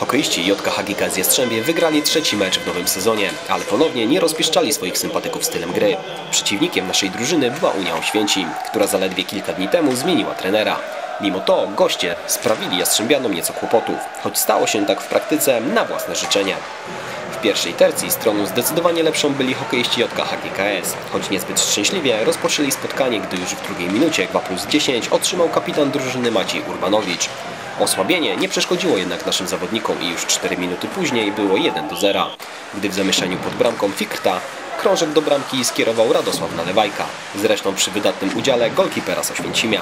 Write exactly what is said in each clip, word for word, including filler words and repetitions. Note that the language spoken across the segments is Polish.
Hokeiści J K H G K S Jastrzębie wygrali trzeci mecz w nowym sezonie, ale ponownie nie rozpieszczali swoich sympatyków stylem gry. Przeciwnikiem naszej drużyny była Unia Oświęcim, która zaledwie kilka dni temu zmieniła trenera. Mimo to goście sprawili Jastrzębianom nieco kłopotów, choć stało się tak w praktyce na własne życzenie. W pierwszej tercji stroną zdecydowanie lepszą byli hokeiści J K H G K S, choć niezbyt szczęśliwie rozpoczęli spotkanie, gdy już w drugiej minucie dwa plus dziesięć otrzymał kapitan drużyny Maciej Urbanowicz. Osłabienie nie przeszkodziło jednak naszym zawodnikom i już cztery minuty później było jeden do zera, gdy w zamieszaniu pod bramką Fikrta krążek do bramki skierował Radosław Nalewajka, zresztą przy wydatnym udziale golkipera z Oświęcimia.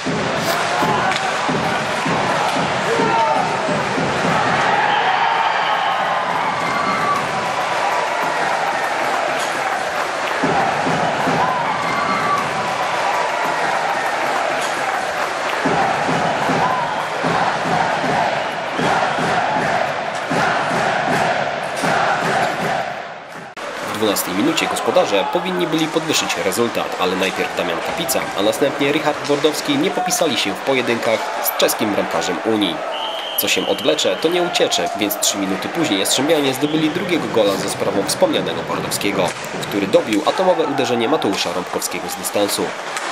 W dwunastej minucie gospodarze powinni byli podwyższyć rezultat, ale najpierw Damian Kapica, a następnie Richard Bordowski nie popisali się w pojedynkach z czeskim bramkarzem Unii. Co się odwlecze, to nie uciecze, więc trzy minuty później Jastrzębianie zdobyli drugiego gola za sprawą wspomnianego Bordowskiego, który dobił atomowe uderzenie Mateusza Rąbkowskiego z dystansu.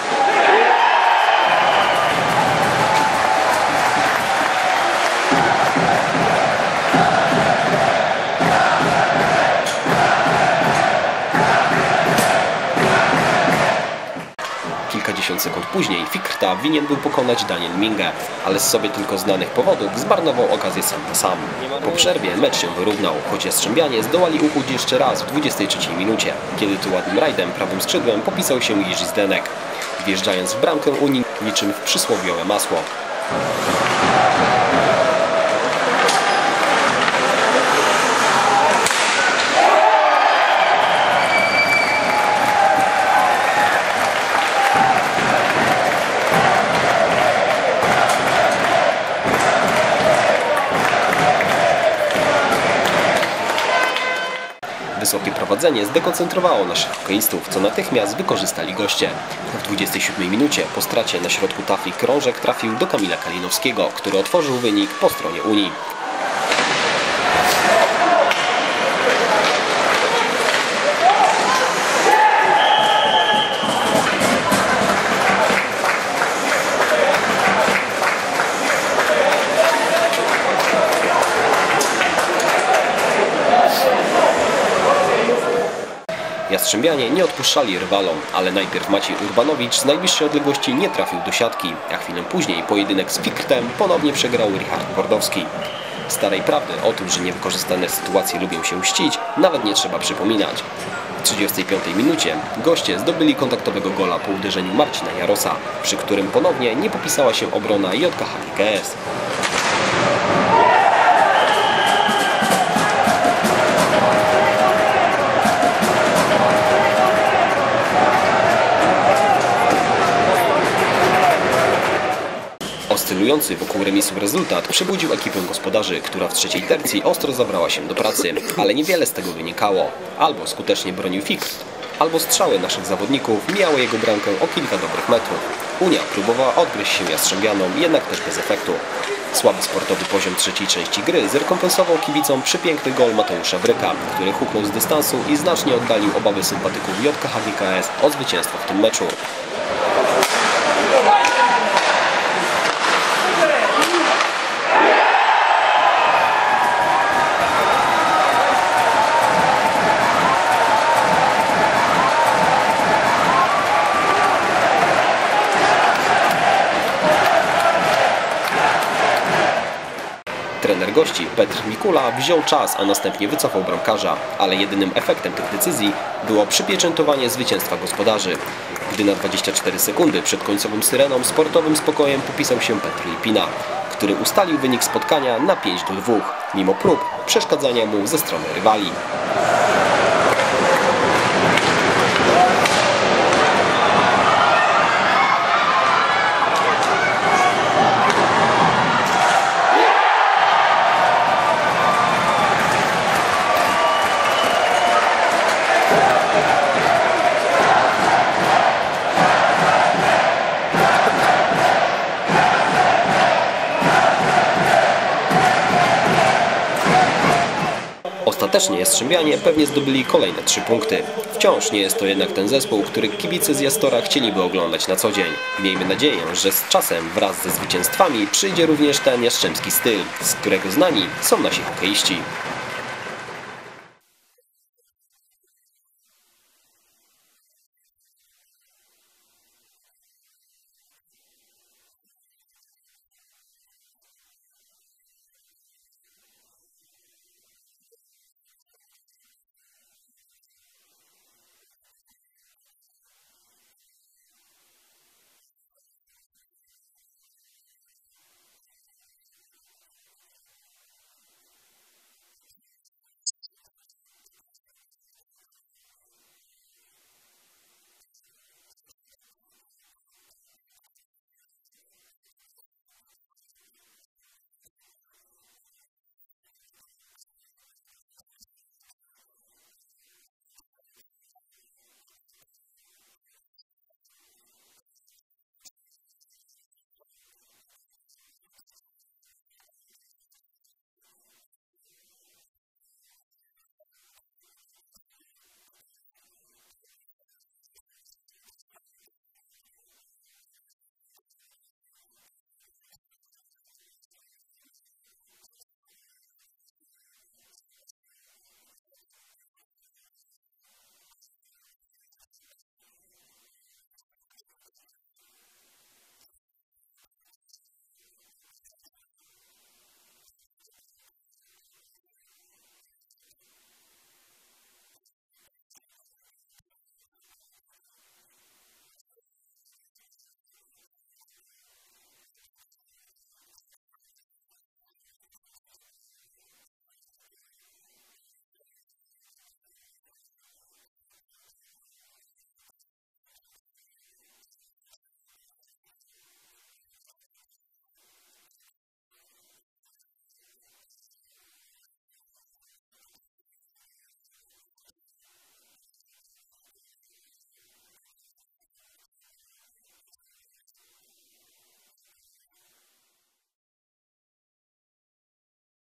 Kilkadziesiąt sekund później Fikrta winien był pokonać Daniel Mingę, ale z sobie tylko znanych powodów zmarnował okazję sam na sam. Po przerwie mecz się wyrównał, choć Jastrzębianie zdołali ukuć jeszcze raz w dwudziestej trzeciej minucie, kiedy tu ładnym rajdem prawym skrzydłem popisał się Jiří Zdenek, wjeżdżając w bramkę Unii niczym w przysłowiowe masło. Wysokie prowadzenie zdekoncentrowało naszych hokeistów, co natychmiast wykorzystali goście. W dwudziestej siódmej minucie po stracie na środku tafli krążek trafił do Kamila Kalinowskiego, który otworzył wynik po stronie Unii. Jastrzębianie nie odpuszczali rywalom, ale najpierw Maciej Urbanowicz z najbliższej odległości nie trafił do siatki, a chwilę później pojedynek z Fikrtem ponownie przegrał Richard Bordowski. Starej prawdy o tym, że niewykorzystane sytuacje lubią się mścić, nawet nie trzeba przypominać. W trzydziestej piątej minucie goście zdobyli kontaktowego gola po uderzeniu Marcina Jarosa, przy którym ponownie nie popisała się obrona J K H G K S. Oscylujący wokół remisu rezultat przebudził ekipę gospodarzy, która w trzeciej tercji ostro zabrała się do pracy, ale niewiele z tego wynikało. Albo skutecznie bronił Fikrt, albo strzały naszych zawodników mijały jego bramkę o kilka dobrych metrów. Unia próbowała odgryźć się Jastrzębianom, jednak też bez efektu. Słaby sportowy poziom trzeciej części gry zrekompensował kibicom przepiękny gol Mateusza Bryka, który huknął z dystansu i znacznie oddalił obawy sympatyków J K H G K S o zwycięstwo w tym meczu. Trener gości Petr Mikula wziął czas, a następnie wycofał bramkarza, ale jedynym efektem tych decyzji było przypieczętowanie zwycięstwa gospodarzy, gdy na dwadzieścia cztery sekundy przed końcową syreną sportowym spokojem popisał się Petr Lipina, który ustalił wynik spotkania na pięć do dwóch, mimo prób przeszkadzania mu ze strony rywali. Ostatecznie Jastrzębianie pewnie zdobyli kolejne trzy punkty. Wciąż nie jest to jednak ten zespół, który kibice z Jastora chcieliby oglądać na co dzień. Miejmy nadzieję, że z czasem wraz ze zwycięstwami przyjdzie również ten jastrzębski styl, z którego znani są nasi hokeiści.